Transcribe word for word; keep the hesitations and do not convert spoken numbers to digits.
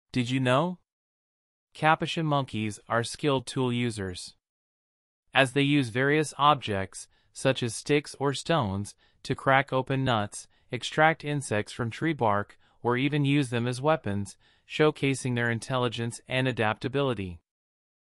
Did you know? Capuchin monkeys are skilled tool users, as they use various objects, such as sticks or stones, to crack open nuts, extract insects from tree bark, or even use them as weapons, showcasing their intelligence and adaptability.